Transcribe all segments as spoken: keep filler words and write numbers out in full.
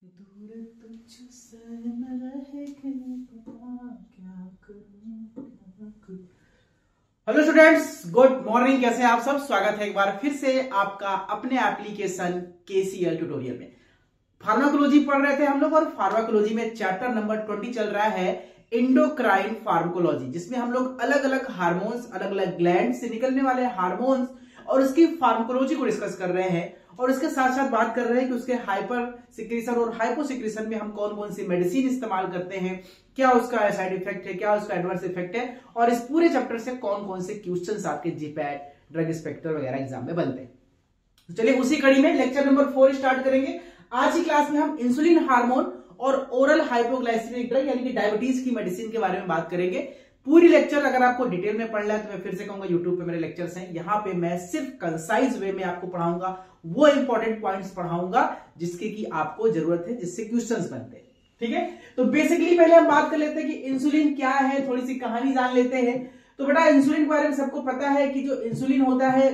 दूर तुझसे न रहे कि पता क्या करूं क्या करूं। Hello students, good morning. कैसे हैं आप सब? स्वागत है एक बार फिर से आपका अपने एप्लीकेशन केसीएल ट्यूटोरियल में। फार्माकोलॉजी पढ़ रहे थे हम लोग और फार्माकोलॉजी में चैप्टर नंबर बीस चल रहा है एंडोक्राइन फार्माकोलॉजी, जिसमें हम लोग अलग अलग हार्मोन्स, अलग अलग ग्लैंड से निकलने वाले हार्मोन्स और उसकी फार्माकोलॉजी को डिस्कस कर रहे हैं। और इसके साथ साथ बात कर रहे हैं कि उसके हाइपर सिक्रीशन और हाइपो सिक्रीशन में हम कौन कौन सी मेडिसिन इस्तेमाल करते हैं, क्या उसका साइड इफेक्ट है, क्या उसका एडवर्स इफेक्ट है, और इस पूरे चैप्टर से कौन कौन से क्वेश्चंस आपके जीपैट, ड्रग इंस्पेक्टर वगैरह एग्जाम में बनते हैं। तो चलिए उसी कड़ी में लेक्चर नंबर फोर स्टार्ट करेंगे। आज की क्लास में हम इंसुलिन हार्मोन और ओरल हाइपोग्लाइसेमिक ड्रग यानी कि डायबिटीज की मेडिसिन के बारे में बात करेंगे। पूरी लेक्चर अगर आपको डिटेल में पढ़ना है तो मैं फिर से कहूंगा यूट्यूब पे मेरे लेक्चर्स हैं, यहाँ पे मैं सिर्फ कंसाइज वे में आपको पढ़ाऊंगा, वो इंपॉर्टेंट पॉइंट्स पढ़ाऊंगा जिसके की आपको जरूरत है, जिससे क्वेश्चंस बनते हैं। ठीक है, तो बेसिकली पहले हम बात कर लेते हैं कि इंसुलिन क्या है, थोड़ी सी कहानी जान लेते हैं। तो बेटा इंसुलिन के बारे में सबको पता है कि जो इंसुलिन होता है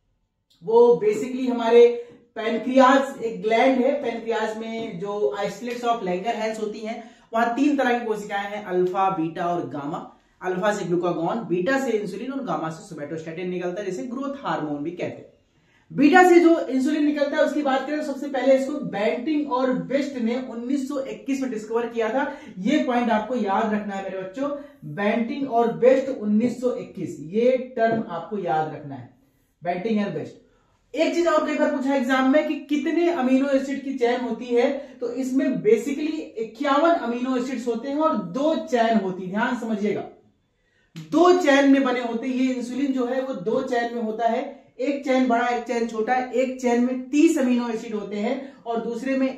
वो बेसिकली हमारे पैनक्रियाज एक ग्लैंड है, पैनक्रियाज में जो आइसोलेट्स ऑफ लैंगरहैंस होती हैं, वहां तीन तरह की कोशिकाएं हैं, अल्फा, बीटा और गामा। अल्फा से ग्लूकागॉन, बीटा से इंसुलिन और गामा से सोमैटोस्टैटिन निकलता है, जिसे ग्रोथ हार्मोन भी कहते हैं। बीटा से जो इंसुलिन निकलता है उसकी बात करें तो सबसे पहले इसको बैंटिंग और बेस्ट ने उन्नीस सौ इक्कीस में डिस्कवर किया था। ये पॉइंट आपको याद रखना है मेरे बच्चों, बैंटिंग और बेस्ट उन्नीस सौ इक्कीस, ये टर्म आपको याद रखना है, बैंटिंग एंड बेस्ट। एक चीज और कई बार पूछा एग्जाम में कि कितने अमीनो एसिड की चेन होती है, तो इसमें बेसिकली इक्यावन अमीनो एसिड्स होते हैं और दो चैन होती है। ध्यान समझिएगा, दो चैन में बने होते हैं। ये इंसुलिन जो है वो दो चैन में होता है, एक चैन बड़ा एक चैन छोटा है। एक चैन में तीस अमीनो एसिड होते हैं और दूसरे में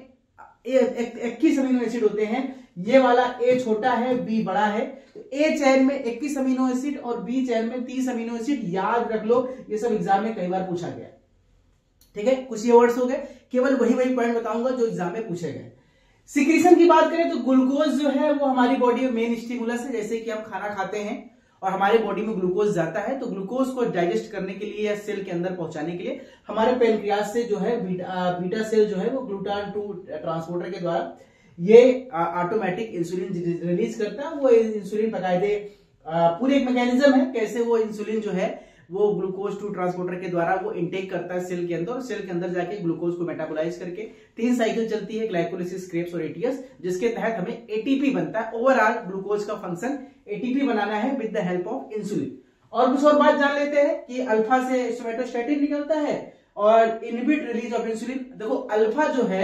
इक्कीस अमीनो एसिड होते हैं। ये वाला ए छोटा है, बी बड़ा है। तो ए चैन में इक्कीस अमीनो एसिड और बी चैन में तीस अमीनो एसिड, याद रख लो, ये सब एग्जाम में कई बार पूछा गया। ठीक है, कुछ ये वर्ड्स हो गए, केवल वही वही पॉइंट बताऊंगा जो एग्जाम में पूछे गए। सिक्रीशन की बात करें तो ग्लूकोज जो है वो हमारी बॉडी में मेन स्टिमुलस है। जैसे कि हम खाना खाते हैं और हमारे बॉडी में ग्लूकोज जाता है, तो ग्लूकोज को डाइजेस्ट करने के लिए या सेल के अंदर पहुंचाने के लिए हमारे पैनक्रियाज से जो है बीटा, बीटा सेल जो है वो ग्लूटान टू ट्रांसपोर्टर के द्वारा ये ऑटोमेटिक इंसुलिन रिलीज करता है। वो इंसुलिन बकायदे पूरे एक मैकेनिज्म है कैसे वो इंसुलिन जो है वो ग्लूकोज टू ट्रांसपोर्टर के द्वारा वो इनटेक करता है सेल के अंदर, और सेल के अंदर जाके ग्लूकोज को मेटाबोलाइज करके तीन साइकिल चलती है, ग्लाइकोलिसिस, क्रेब्स और एटीएस, जिसके तहत हमें एटीपी बनता है। ओवरऑल ग्लूकोज का फंक्शन एटीपी बनाना है with the help of insulin. और कुछ और बात जान लेते हैं कि अल्फा से सोमैटोस्टैटिन निकलता है और इनहिबिट रिलीज ऑफ इंसुलिन। देखो अल्फा जो है,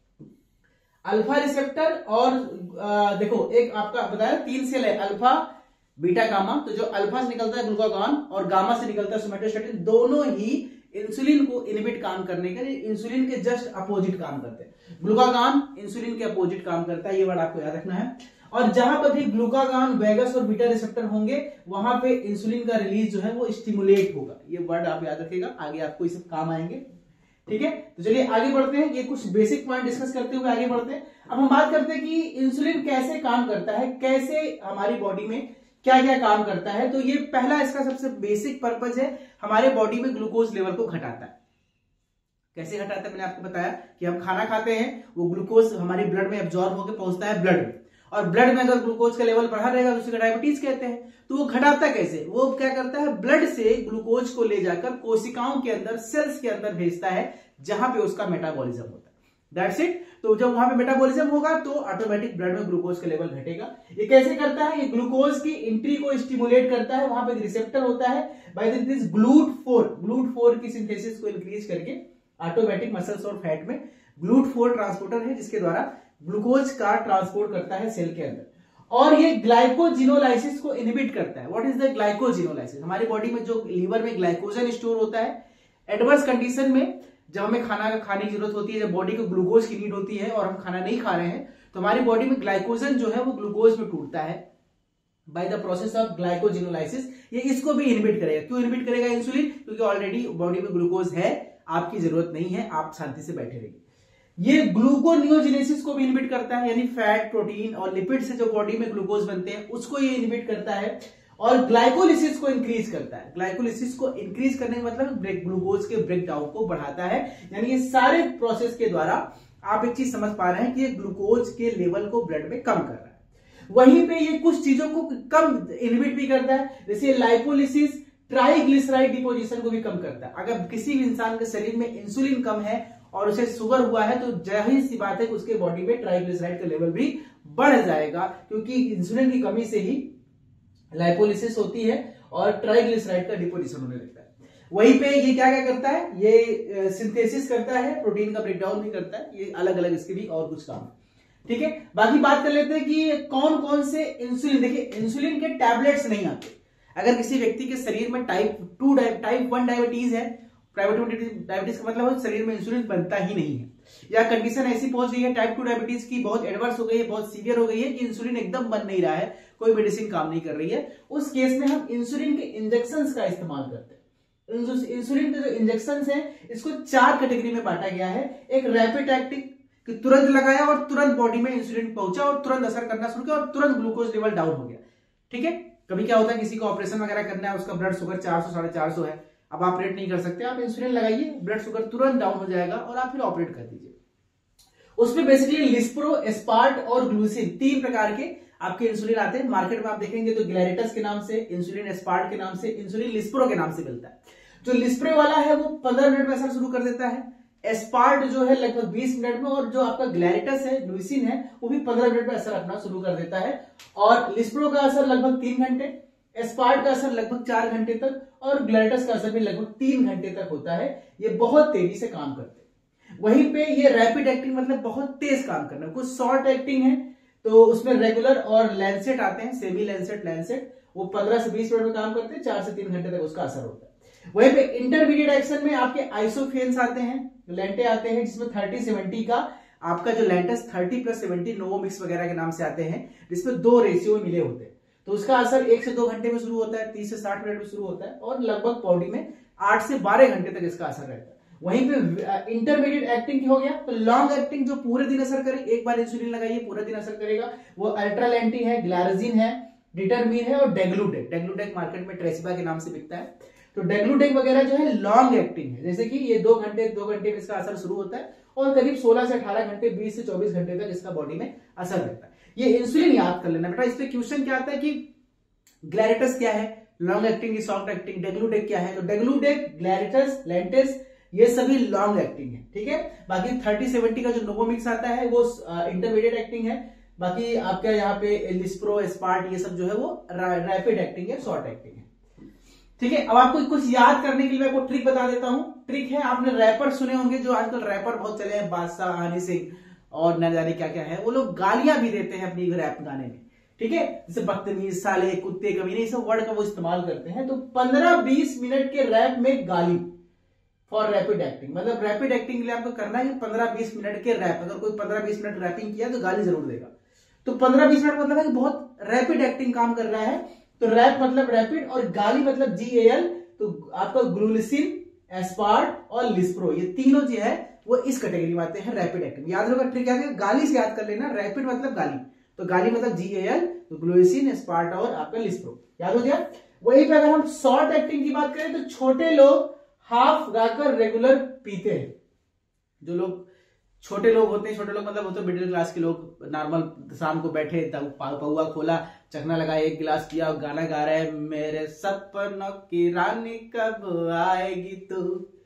अल्फा रिसेप्टर और आ, देखो एक आपका बताया तीन सेल है, अल्फा, बीटा, गामा। तो जो अल्फा से निकलता है ग्लूकागॉन और गामा से निकलता है सोमैटोस्टैटिन, दोनों ही इंसुलिन को इनहिबिट काम करने के लिए इंसुलिन के जस्ट अपोजिट काम करते हैं। ग्लूकागॉन इंसुलिन के अपोजिट काम करता है, ये वर्ड आपको याद रखना है। और जहां पर भी ग्लूकागॉन, वेगस और बीटा रिसेप्टर होंगे वहां पे इंसुलिन का रिलीज जो है वो स्टिमुलेट होगा। ये वर्ड आप याद रखिएगा, आगे आपको इसे काम आएंगे। ठीक है, तो चलिए आगे बढ़ते हैं। ये कुछ बेसिक पॉइंट डिस्कस करते हुए आगे बढ़ते हैं। अब हम बात करते हैं कि इंसुलिन कैसे काम करता है, कैसे हमारी बॉडी में क्या क्या काम करता है। तो ये पहला इसका सबसे बेसिक पर्पज है, हमारे बॉडी में ग्लूकोज लेवल को घटाता है। कैसे घटाता है मैंने आपको बताया कि हम खाना खाते हैं, वो ग्लूकोज हमारी ब्लड में एब्जॉर्ब होकर पहुंचता है ब्लड में, और ब्लड में अगर ग्लूकोज का लेवल बढ़ा रहेगा तो उसे डायबिटीज कहते हैं। तो वो घटाता कैसे? वो क्या करता है, ब्लड से ग्लूकोज को ले जाकर कोशिकाओं के अंदर, सेल्स के अंदर भेजता है, जहां पे उसका मेटाबॉलिज्म होता है। That's it. तो जब वहां पे मेटाबॉलिज्म होगा तो ऑटोमेटिक ब्लड में ग्लूकोज का लेवल घटेगा। ये कैसे करता है? ये ग्लूकोज की एंट्री को स्टिमुलेट करता है। वहां पे रिसेप्टर होता है, by this GLUT four, GLUT four की सिंथेसिस को इंक्रीज करके ऑटोमेटिक मसल्स और फैट में ग्लूट फोर ट्रांसपोर्टर है जिसके द्वारा ग्लूकोज का ट्रांसपोर्ट करता है सेल के अंदर। और ये ग्लाइकोजिनोलाइसिस को इनहिबिट करता है। What is the glycogenolysis? हमारी बॉडी में जो लीवर में ग्लाइकोजन स्टोर होता है, एडवर्स कंडीशन में जब हमें खाना खाने की जरूरत होती है, जब बॉडी को ग्लूकोज की नीड होती है और हम खाना नहीं खा रहे हैं, तो हमारी बॉडी में ग्लाइकोजन जो है वो ग्लूकोज में टूटता है by the process of glycogenolysis. ये इसको भी इनहिबिट करेगा। क्यों इनहिबिट करेगा इंसुलिन? क्योंकि ऑलरेडी बॉडी में ग्लूकोज है, आपकी जरूरत नहीं है, आप शांति से बैठे रहिए। ये ग्लूकोनियोजेनेसिस को भी इनहिबिट करता है, यानी फैट, प्रोटीन और लिपिड से जो बॉडी में ग्लूकोज बनते हैं उसको ये इनहिबिट करता है। और ग्लाइकोलिसिस को इंक्रीज करता है। ग्लाइकोलिसिस को इंक्रीज करने का मतलब ग्लूकोज के ब्रेकडाउन को बढ़ाता है। यानी ये सारे प्रोसेस के द्वारा आप एक चीज समझ पा रहे हैं कि ये ग्लूकोज के लेवल को ब्लड में कम कर रहा है। वहीं पे ये कुछ चीजों को कम इनहिबिट भी करता है, जैसे लाइपोलिसिस ट्राइग्लिसराइड डिपोजिशन को भी कम करता है। अगर किसी भी इंसान के शरीर में इंसुलिन कम है और उसे शुगर हुआ है तो जाहिर सी बात है कि उसके बॉडी में ट्राइग्लिसराइड का लेवल भी बढ़ जाएगा, क्योंकि इंसुलिन की कमी से ही लाइपोलिसिस होती है और ट्राइग्लिसराइड का डिपोजिशन होने लगता है। वहीं पे ये क्या क्या करता है, ये सिंथेसिस करता है, प्रोटीन का ब्रेकडाउन भी करता है। ये अलग अलग इसके भी और कुछ काम है, ठीक है। बाकी बात कर लेते हैं कि कौन कौन से इंसुलिन, देखिए इंसुलिन के टैबलेट्स नहीं आते। अगर किसी व्यक्ति के शरीर में type two type one diabetes है, प्राइवेट डायबिटीज का मतलब शरीर में इंसुलिन बनता ही नहीं है, या कंडीशन ऐसी पहुंच गई है टाइप टू डायबिटीज की, बहुत एडवर्स हो गई है, बहुत सीवियर हो गई है कि इंसुलिन एकदम बन नहीं रहा है, कोई मेडिसिन काम नहीं कर रही है, उस केस में हम इंसुलिन के इंजेक्शन का इस्तेमाल करते हैं। इंसुलिन के जो इंजेक्शन है इसको चार कैटेगरी में बांटा गया है। एक रैपिड एक्टिंग कि तुरंत लगाया और तुरंत बॉडी में इंसुलिन पहुंचा और तुरंत असर करना शुरू किया और तुरंत ग्लूकोज लेवल डाउन हो गया, ठीक है। कभी क्या होता है किसी को ऑपरेशन वगैरह करना है, उसका ब्लड शुगर चार सौ साढ़े चार सौ है, अब आप ऑपरेट नहीं कर सकते, आप इंसुलिन लगाइए, ब्लड शुगर तुरंत डाउन हो जाएगा और आप फिर ऑपरेट कर दीजिए। उसमें बेसिकली लिस्प्रो, एस्पार्ट और ग्लूसिन तीन प्रकार के आपके इंसुलिन आते हैं। मार्केट में आप देखेंगे तो ग्लैरिटस के नाम से, इंसुलिन एस्पार्ट के नाम से, इंसुलिन लिस्प्रो के नाम से मिलता है। जो लिस्प्रो वाला है वो पंद्रह मिनट में असर शुरू कर देता है, एस्पार्ट जो है लगभग बीस मिनट में, और जो आपका ग्लैरिटस है, ग्लूसिन है, वो भी पंद्रह मिनट में असर अपना शुरू कर देता है। और लिस्प्रो का असर लगभग तीन घंटे, एस्पार्ट का असर लगभग चार घंटे तक और ग्लैरिटस का असर भी लगभग तीन घंटे तक होता है। ये बहुत तेजी से काम करते हैं। वहीं पे ये रैपिड एक्टिंग मतलब बहुत तेज काम करना। कुछ शॉर्ट एक्टिंग है तो उसमें रेगुलर और लैंसेट आते हैं, सेमी लैंसेट, लैंसेट, वो पंद्रह से बीस मिनट में काम करते हैं, चार से तीन घंटे तक उसका असर होता है। वहीं पे इंटरमीडिएट एक्शन में आपके आइसोफेन्स आते हैं, लेंटे आते हैं, जिसमें थर्टी सेवेंटी का आपका जो Lantus thirty plus seventy NovoMix वगैरह के नाम से आते हैं, जिसमें दो रेशियो मिले होते हैं। तो उसका असर एक से दो घंटे में शुरू होता है, तीस से साठ मिनट में शुरू होता है और लगभग बॉडी में आठ से बारह घंटे तक इसका असर रहता है। वहीं पे इंटरमीडिएट एक्टिंग हो गया तो लॉन्ग एक्टिंग जो पूरे दिन असर करे, एक बार इंसुलिन लगाइए पूरे दिन असर करेगा, वो अल्ट्रालेंटिन है, ग्लायरजिन है, डिटरमिन है और डेग्लूटेक। डेग्लूटेक मार्केट में ट्रेसिबा के नाम से बिकता है। तो डेग्लूटेक वगैरह जो है लॉन्ग एक्टिंग है, जैसे कि ये दो घंटे दो घंटे में इसका असर शुरू होता है और करीब सोलह से अठारह घंटे, बीस से चौबीस घंटे तक इसका बॉडी में असर रहता है। ये इंसुलिन याद कर लेना बेटा। इस पे क्वेश्चन क्या आता है कि ग्लैरिटस क्या है, लॉन्ग एक्टिंग की शॉर्ट एक्टिंग, डेग्लूटेक क्या है। तो डेग्लूटेक, ग्लैरिटस, लेंटेस ये सभी लॉन्ग एक्टिंग है, ठीक है। बाकी थर्टी सेवेंटी का जो नोवोमिक्स आता है वो इंटरमीडिएट एक्टिंग है। बाकी आपका यहाँ पे लिस्प्रो, एस्पार्ट ये सब जो है वो रैपिड एक्टिंग है, शॉर्ट एक्टिंग है, ठीक है। अब आपको कुछ याद करने के लिए मैं आपको ट्रिक बता देता हूं। ट्रिक है, आपने रैपर सुने होंगे, जो आजकल रैपर बहुत चले हैं, बादशाह, हनी सिंह और न जाने क्या क्या है, वो लोग गालियां भी देते हैं अपनी रैप गाने में, ठीक है। जैसे बदतमीज, साले, कुत्ते, कमीने, सब वर्ड का वो इस्तेमाल करते हैं। तो पंद्रह बीस मिनट के रैप में गाली फॉर रैपिड एक्टिंग, मतलब रैपिड एक्टिंग के लिए आपको करना है पंद्रह बीस मिनट के रैप। अगर कोई पंद्रह बीस मिनट रैपिंग किया तो गाली जरूर देगा। तो पंद्रह बीस मिनट मतलब है कि बहुत रैपिड एक्टिंग काम कर रहा है। तो रैप मतलब रैपिड और गाली मतलब जी ए एल। तो आपका ग्लूलिसिन, एस्पार्ट और लिस्प्रो ये तीनों जो है वो इस कैटेगरी में आते हैं, रैपिड एक्टिंग। याद रखो ट्रिक क्या है, गाली से याद कर लेना, रैपिड मतलब गाली, तो गाली मतलब जी ए एल, तो ग्लूलिसिन, एस्पार्ट और आपका लिस्प्रो, याद हो गया। वहीं पे अगर हम शॉर्ट एक्टिंग की बात करें तो छोटे लोग हाफ गाकर रेगुलर पीते हैं। जो लोग छोटे लोग होते हैं, छोटे लोग मतलब होते हैं मिडिल क्लास के लोग, नॉर्मल शाम को बैठे पौआ खोला, चखना लगा, एक गिलास पिया और गाना गा रहे हैं, मेरे सपनों की रानी कब आएगी तू,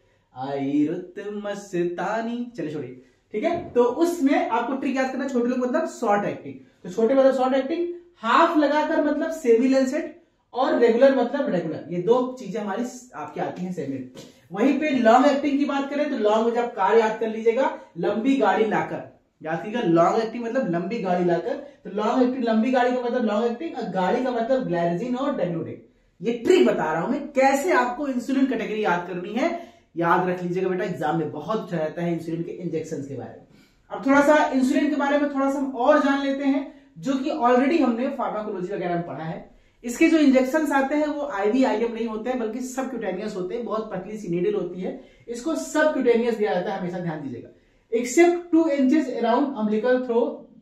आई रुत मस्तानी, चले छोड़िए, ठीक है। तो उसमें आपको ट्रिक याद करना, छोटे लोग मतलब शॉर्ट एक्टिंग। तो छोटे मतलब शॉर्ट एक्टिंग, हाफ लगाकर मतलब सेमी लेंसेट और रेगुलर मतलब रेगुलर, ये दो चीजें हमारी आपकी आती हैं सेमी। वहीं पे लॉन्ग एक्टिंग की बात करें तो लॉन्ग में जब कार याद कर लीजिएगा, लंबी गाड़ी लाकर, याद कीजिएगा लॉन्ग एक्टिंग मतलब लंबी गाड़ी लाकर। तो लॉन्ग एक्टिंग, लंबी गाड़ी का मतलब लॉन्ग एक्टिंग, और गाड़ी का मतलब ग्लायरजिन और डेग्लूटेक। ये ट्रिक बता रहा हूं मैं कैसे आपको इंसुलिन कैटेगरी याद करनी है, याद रख लीजिएगा बेटा, एग्जाम में बहुत अच्छा रहता है इंसुलिन के इंजेक्शन के बारे में। अब थोड़ा सा इंसुलिन के बारे में थोड़ा सा हम और जान लेते हैं, जो कि ऑलरेडी हमने फार्माकोलॉजी वगैरह में पढ़ा है। इसके जो इंजेक्शन आते हैं वो आईवी आईएम नहीं होते हैं, बल्कि सब क्यूटेनियस होते हैं, बहुत पतली सी नीडल होती है, इसको सब क्यूटेनियस दिया जाता है, हमेशा ध्यान दीजिएगा। Except two inches around umbilical through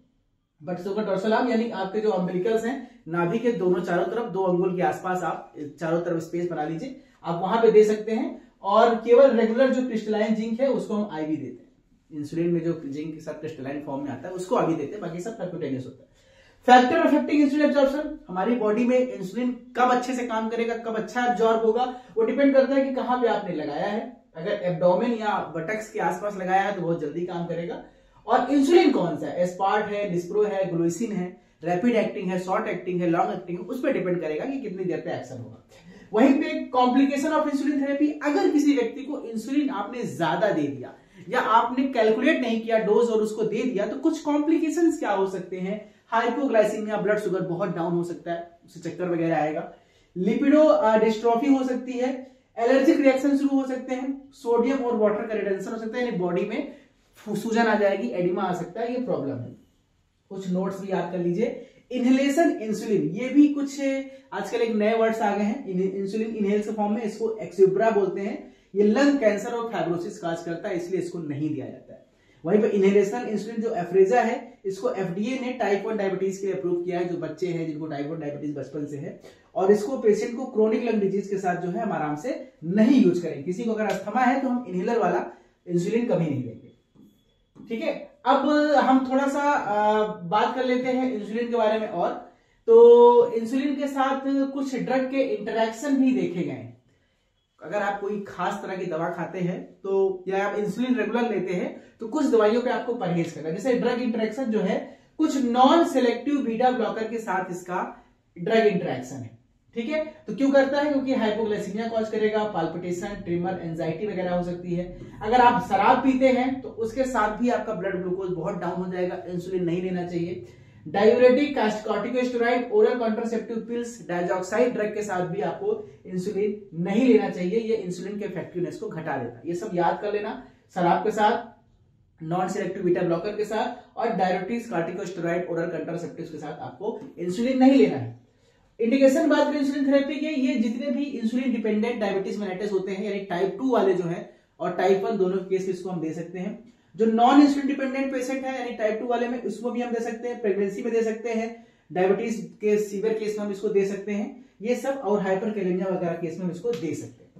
but super dorsal arm, यानी आपके जो अम्बिलिकल्स हैं नाभि के दोनों चारों तरफ, दो अंगुल के आसपास आप चारों तरफ स्पेस बना लीजिए, आप वहां पे दे सकते हैं। और केवल रेगुलर जो क्रिस्टलाइन जिंक है उसको हम आईवी देते हैं, इंसुलिन में जो जिंक के साथ क्रिस्टलाइन फॉर्म में आता है उसको अभी देते हैं, बाकी सब परक्यूटेनियस होता है। फैक्टर अफेक्टिंग इंसुलिन एब्जॉर्प्शन, हमारी बॉडी में इंसुलिन कब अच्छे से काम करेगा, कब अच्छा एब्जॉर्ब होगा, वो डिपेंड करता है कि कहां पे आपने लगाया है। अगर एब्डोमेन या बटक्स के आसपास लगाया है तो बहुत जल्दी काम करेगा। और इंसुलिन कौन सा है, एस्पार्ट है, डिस्प्रो है, ग्लूसिन है, रैपिड एक्टिंग है, शॉर्ट एक्टिंग है, लॉन्ग एक्टिंग है, उस पर डिपेंड करेगा कि कितनी देर पे एक्शन होगा। वहीं पे कॉम्प्लिकेशन ऑफ इंसुलिन थेरेपी, अगर किसी व्यक्ति को इंसुलिन आपने ज्यादा दे दिया या आपने कैलकुलेट नहीं किया डोज और उसको दे दिया तो कुछ कॉम्प्लिकेशंस क्या हो सकते हैं। हाइपोग्लाइसीमिया, ब्लड शुगर बहुत डाउन हो सकता है, उससे चक्कर वगैरह आएगा। लिपिडो डिस्ट्रोफी हो सकती है, एलर्जिक रिएक्शन शुरू हो सकते हैं, सोडियम और वाटर का रिटेंशन हो सकता है, यानी बॉडी में सूजन आ जाएगी, एडिमा आ सकता है, ये प्रॉब्लम है। कुछ नोट्स भी याद कर लीजिए। इनहेलेशन इंसुलिन, ये भी कुछ आजकल एक नए वर्ड्स आ गए हैं इंसुलिन इनहेल के फॉर्म में, इसको एक्सिब्रा बोलते हैं। ये लंग कैंसर और फाइब्रोसिस काज करता है, इसलिए इसको नहीं दिया जाता है। वहीं पर इनहेलेशन इंसुलिन जो एफ्रेजा है, इसको एफडीए ने टाइप वन डायबिटीज के लिए अप्रूव किया है, जो बच्चे हैं जिनको टाइप वन डायबिटीज बचपन से है, और इसको पेशेंट को क्रोनिक लंग डिजीज के साथ जो है हम आराम से नहीं यूज करें। किसी को अगर अस्थमा है तो हम इनहेलर वाला इंसुलिन कभी नहीं लेंगे, ठीक है। अब हम थोड़ा सा आ, बात कर लेते हैं इंसुलिन के बारे में। और तो इंसुलिन के साथ कुछ ड्रग के इंटरेक्शन भी देखे गए हैं। अगर आप कोई खास तरह की दवा खाते हैं तो या आप इंसुलिन रेगुलर लेते हैं तो कुछ दवाइयों पे आपको परहेज करना है। जैसे ड्रग इंटरेक्शन जो है, कुछ नॉन सेलेक्टिव बीटा ब्लॉकर के साथ इसका ड्रग इंटरेक्शन है, ठीक है। तो क्यों करता है, क्योंकि हाइपोग्लाइसीमिया कॉज करेगा, पाल्पिटेशन, ट्रिमर, एंजाइटी वगैरह हो सकती है। अगर आप शराब पीते हैं तो उसके साथ भी आपका ब्लड ग्लूकोज बहुत डाउन हो जाएगा, इंसुलिन नहीं लेना चाहिए। Diuretic, corticosteroid, oral contraceptive pills, diazoxide drug के साथ भी आपको इंसुलिन नहीं लेना चाहिए, ये इंसुलिन के इफेक्टिवनेस को घटा देता है। ये सब याद कर लेना, शराब के साथ, नॉन सिलेक्टिव बीटा ब्लॉकर के साथ और डायूरेटिक्स, कॉर्टिकोस्टेरॉइड, ओरल कॉन्ट्रासेप्टिव्स के साथ आपको इंसुलिन नहीं लेना है। इंडिकेशन बात करें इंसुलिन थेरेपी के, ये जितने भी इंसुलिन डिपेंडेंट डायबिटीज मेलिटस होते हैं, यानी टाइप टू वाले जो है और टाइप वन, दोनों केस इसको हम दे सकते हैं। जो नॉन इंसुलिन डिपेंडेंट पेशेंट है यानी टाइप टू वाले में, उसको भी हम दे सकते हैं, प्रेगनेंसी में दे सकते हैं, डायबिटीज के सीवियर केस में हम इसको दे सकते हैं, ये सब, और हाइपरकैलेमिया वगैरह केस में हम इसको दे सकते हैं।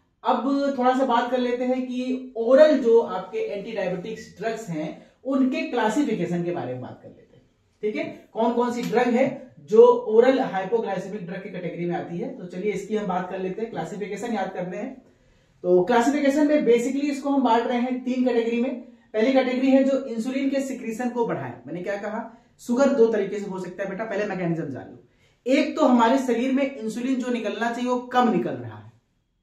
अब थोड़ा सा बात कर लेते हैं कि ओरल जो आपके एंटी डायबिटिक्स ड्रग्स हैं उनके क्लासिफिकेशन के बारे में बात कर लेते हैं, ठीक है। कौन कौन सी ड्रग है जो ओरल हाइपोग्लाइसेमिक ड्रग की कैटेगरी में आती है, तो चलिए इसकी हम बात कर लेते हैं। क्लासिफिकेशन याद करते हैं, तो क्लासिफिकेशन में बेसिकली इसको हम बांट रहे हैं तीन कैटेगरी में। पहली कैटेगरी है जो इंसुलिन के सिक्रीशन को बढ़ाए। मैंने क्या कहा, शुगर दो तरीके से हो सकता है बेटा, पहले मैकेनिज्म जान लो। एक तो हमारे शरीर में इंसुलिन जो निकलना चाहिए वो कम निकल रहा है,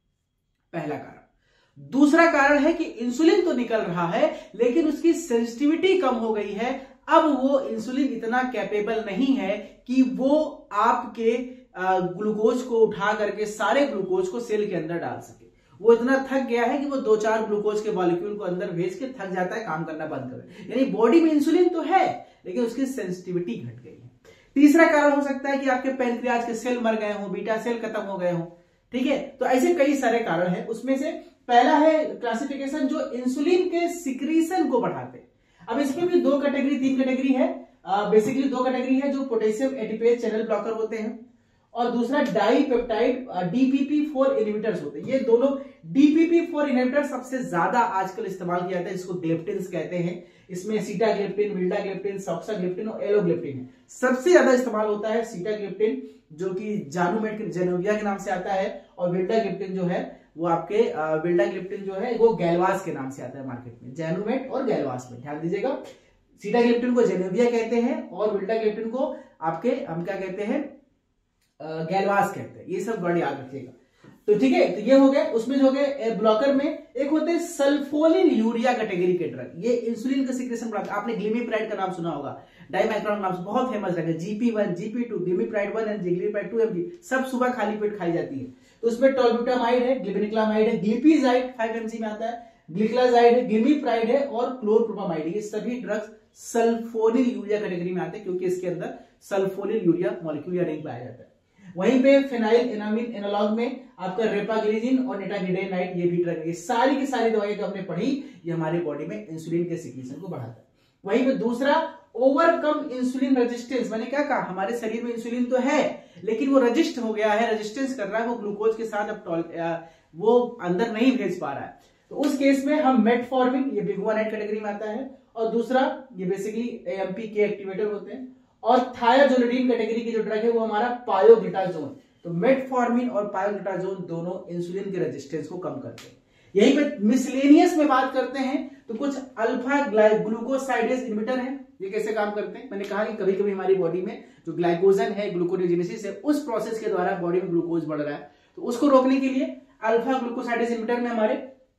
पहला कारण। दूसरा कारण है कि इंसुलिन तो निकल रहा है लेकिन उसकी सेंसिटिविटी कम हो गई है, अब वो इंसुलिन इतना कैपेबल नहीं है कि वो आपके ग्लूकोज को उठा करके सारे ग्लूकोज को सेल के अंदर डाल सके। वो इतना थक गया है कि वो दो चार ग्लूकोज के मॉलिक्यूल को अंदर भेज के थक जाता है, काम करना बंद कर। यानी बॉडी में इंसुलिन तो है लेकिन उसकी सेंसिटिविटी घट गई है। तीसरा कारण हो सकता है कि आपके पैंक्रियाज के सेल मर गए हों, बीटा सेल खत्म हो गए हों, ठीक है। तो ऐसे कई सारे कारण हैं। उसमें से पहला है क्लासिफिकेशन जो इंसुलिन के सिक्रीशन को बढ़ाते हैं। अब इसमें भी दो कैटेगरी तीन कैटेगरी है, बेसिकली दो कैटेगरी है, जो पोटेशियम एटीपेज चैनल ब्लॉकर होते हैं और दूसरा डाईपेप्टाइड डीपीपी फोर इनहिबिटर्स होते हैं। ये दोनों डीपीपी फोर इनहिबिटर सबसे ज्यादा आजकल इस्तेमाल किया जाता है, जिसको ग्लिप्टिन्स कहते हैं। इसमें सीटाग्लिप्टिन, विल्डाग्लिप्टिन, सॉक्साग्लिप्टिन और एलोग्लिप्टिन है। सबसे ज्यादा इस्तेमाल होता है सीटाग्लिप्टिन जो कि जानुमेट जेनोविया के नाम से आता है, और विल्डाग्लिप्टिन जो है वो आपके विल्डाग्लिप्टिन जो है वो गैलवास के नाम से आता है मार्केट में, जैनुमेट और गैलवास में, ध्यान दीजिएगा। सीटाग्लिप्टिन को जेनोविया कहते हैं और विल्डाग्लिप्टिन को आपके हम क्या कहते हैं, गैलवास कहते हैं। ये सब वर्ड याद रखिएगा। तो ठीक है, तो ये हो गए। उसमें जो हो गए ब्लॉकर में एक होते हैं सल्फोनिल यूरिया कैटेगरी के ड्रग, ये इंसुलिन का सिक्रेशन बढ़ाते हैं। आपने ग्लिमिप्राइड का नाम सुना होगा, डाइमाइक्रोन नाम से बहुत फेमस ड्रग है। GP one, GP two, glimepiride one and glimepiride two mg, सब सुबह खाली पेट खाई जाती है। तो उसमें टोल्ब्यूटामाइड है, ग्लिबिनिक्लामाइड है, ग्लिपिजाइड फाइव एमजी में आता है, ग्लिक्लाजाइड है, ग्लिमिप्राइड है और क्लोरप्रोपामाइड। ये सभी ड्रग्स सल्फोनिल यूरिया कैटेगरी में आते हैं क्योंकि इसके अंदर सल्फोनिल यूरिया मॉलिक्यूल या नहीं पाया जाता है। वहीं पे फेनाइल एनामिन एनालॉग में आपका रेपाग्लिजिन और नेटाग्लिडेनाइड, ये भी ड्रग, ये सारी की सारी दवाइयां जो हमने पढ़ी ये हमारे बॉडी में इंसुलिन के सिक्रीशन को बढ़ाता है। वहीं पे दूसरा ओवरकम इंसुलिन रेजिस्टेंस। मैंने क्या कहा, हमारे शरीर में इंसुलिन तो है लेकिन वो रजिस्ट हो गया है, रेजिस्टेंस कर रहा है, वो ग्लूकोज के साथ अब वो अंदर नहीं भेज पा रहा है। तो उस केस में हम मेटफॉर्मिन, ये बिगुआनाइड कैटेगरी में आता है, और दूसरा ये बेसिकली एएमपी के एक्टिवेटर होते हैं, और थायाजोलिडीन कैटेगरी की जो ड्रग है वो हमारा पायोग्लिटाजोन। तो मेटफॉर्मिन और पायोग्लिटाजोन दोनों इंसुलिन के रेजिस्टेंस को कम करते हैं। यहीं पे मिसलेनियस में बात करते हैं तो कुछ अल्फा ग्लूकोसाइडेज इनहिबिटर हैं। ये कैसे काम करते हैं? मैंने कहा कि कभी कभी हमारी बॉडी में जो ग्लाइकोजन है, ग्लूकोनेओजेनेसिस है, उस प्रोसेस के द्वारा बॉडी में ग्लूकोज बढ़ रहा है, तो उसको रोकने के लिए अल्फा ग्लूकोसाइडेज इनहिबिटर में हमारे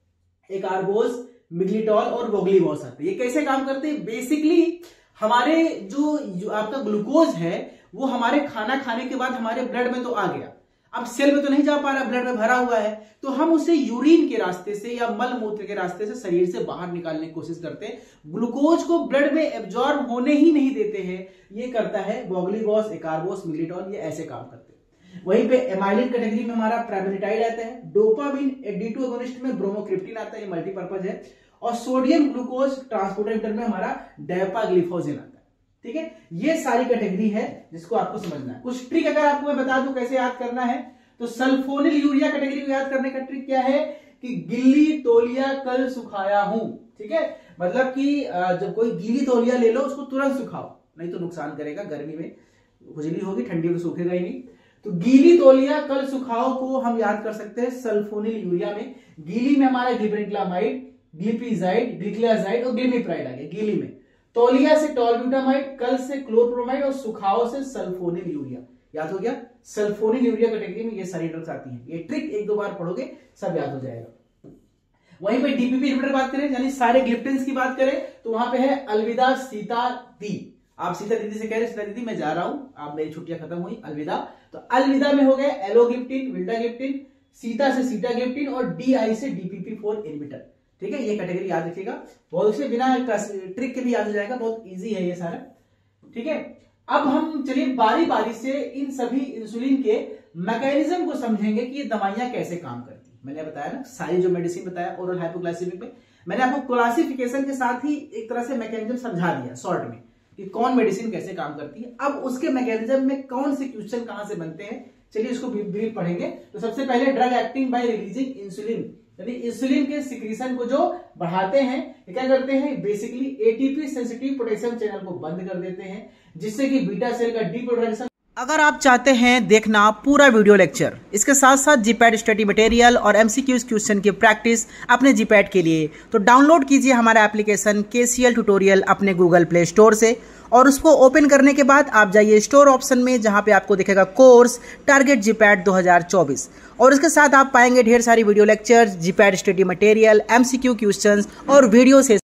एक आर्बोज, मिग्लिटॉल और वोग्लीवॉस आते हैं। ये कैसे काम करते हैं? बेसिकली हमारे जो, जो आपका ग्लूकोज है वो हमारे खाना खाने के बाद हमारे ब्लड में तो आ गया, अब सेल में तो नहीं जा पा रहा, ब्लड में भरा हुआ है, तो हम उसे यूरिन के रास्ते से या मल मूत्र के रास्ते से शरीर से बाहर निकालने की कोशिश करते हैं। ग्लूकोज को ब्लड में एब्जॉर्ब होने ही नहीं देते हैं, ये करता है वोग्लीवॉस, एकार्बोस, मिग्लिटॉल, ये ऐसे काम करते हैं। वहीं पे एमाइलिन कैटेगरी में हमारा प्राइमेनिटाइड आता है, डोपामिन डी टू एगोनिस्ट में ब्रोमोक्रिप्टिन आता है, ये मल्टीपर्पज है, और सोडियम ग्लूकोज ट्रांसपोर्टर इनहिबिटर में हमारा डेपाग्लिफोजेन आता है। ठीक है, ये सारी कैटेगरी है जिसको आपको समझना है। कुछ ट्रिक अगर आपको मैं बता दूं कैसे याद करना है, तो सल्फोनिल यूरिया कैटेगरी को याद करने का ट्रिक क्या है कि गिल्ली तौलिया कल सुखाया हूं। ठीक है, मतलब कि जब कोई गीली तौलिया ले लो उसको तुरंत सुखाओ, नहीं तो नुकसान करेगा, गर्मी में खुजली होगी, ठंडी में सूखेगा ही नहीं। तो गीली तौलिया कल सुखाओ को हम याद कर सकते हैं सल्फोनिल यूरिया में। गीली में हमारा गिबरेक्लामाइड, ग्लिपिजाइड, ग्लिक्लाजाइड और ग्लिमिप्राइड आ गया गीली में। तौलिया से टॉलब्यूटामाइड, कल से क्लोरप्रोमाइड और सुखाओ से सल्फोनिल यूरिया। याद हो गया? सल्फोनिल यूरिया कैटेगरी में ये सारी ड्रग्स आती हैं। ये ट्रिक एक दो बार पढ़ोगे सब याद हो जाएगा। वहीं पे डीपीपी इनहिबिटर बात करें, यानी सारे ग्लिप्टिन्स की बात करें, तो वहां पे है अलविदा सीता दी। आप सीता दीदी से कह रहे सीता दीदी मैं जा रहा हूं, आप मेरी छुट्टियां खत्म हुई, अलविदा। तो अलविदा में हो गए एलोग्लिप्टिन, विल्डाग्लिप्टिन, सीता से सीटाग्लिप्टिन और डीआई से डीपीपी फोर इनहिबिटर। ठीक है, ये कैटेगरी याद रखिएगा, बहुत से बिना ट्रिक के भी याद हो जाएगा, बहुत इजी है ये सारा। ठीक है, अब हम चलिए बारी बारी से इन सभी इंसुलिन के मैकेनिज्म को समझेंगे कि ये दवाइयां कैसे काम करती हैं। मैंने बताया ना, सारी जो मेडिसिन बताया ओरल हाइपोग्लाइसेमिक में, मैंने आपको क्लासिफिकेशन के साथ ही एक तरह से मैकेनिज्म समझा दिया शॉर्ट में कि कौन मेडिसिन कैसे काम करती है। अब उसके मैकेनिज्म में कौन से क्वेश्चन कहां से बनते हैं, चलिए इसको ब्रीफ पढ़ेंगे। तो सबसे पहले drug acting by releasing insulin, यानी इंसुलिन के सिक्रीशन को जो बढ़ाते हैं, ये क्या करते हैं? Basically ATP sensitive potassium channel को बंद कर देते हैं, जिससे कि बीटा सेल का डीपोलराइजेशन। अगर आप चाहते हैं देखना पूरा वीडियो लेक्चर, इसके साथ साथ जीपैड स्टडी मटेरियल और एमसीक्यूज क्वेश्चन की प्रैक्टिस अपने जीपैड के लिए, तो डाउनलोड कीजिए हमारा एप्लीकेशन केसीएल ट्यूटोरियल अपने गूगल प्ले स्टोर से, और उसको ओपन करने के बाद आप जाइए स्टोर ऑप्शन में, जहां पे आपको दिखेगा कोर्स टारगेट जीपैड दो हज़ार चौबीस, और इसके साथ आप पाएंगे ढेर सारी video lectures, GPAT study material, MCQ questions और वीडियो से